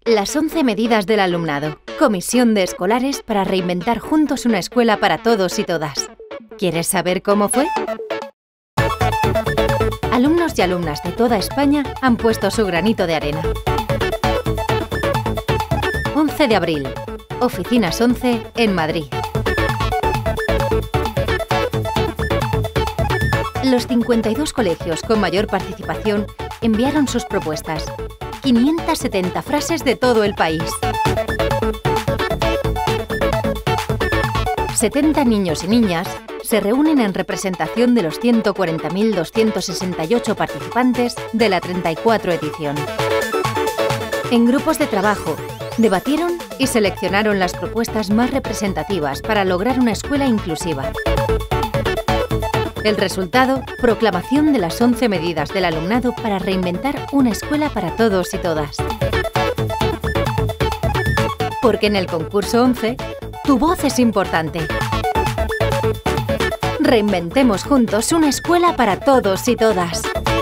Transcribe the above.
Las 11 medidas del alumnado. Comisión de escolares para reinventar juntos una escuela para todos y todas. ¿Quieres saber cómo fue? Alumnos y alumnas de toda España han puesto su granito de arena. 11 de abril. Oficinas 11 en Madrid. Los 52 colegios con mayor participación enviaron sus propuestas. 570 frases de todo el país. 70 niños y niñas se reúnen en representación de los 140.268 participantes de la 34 edición. En grupos de trabajo, debatieron y seleccionaron las propuestas más representativas para lograr una escuela inclusiva. El resultado, proclamación de las 11 medidas del alumnado para reinventar una escuela para todos y todas. Porque en el concurso 11, tu voz es importante. Reinventemos juntos una escuela para todos y todas.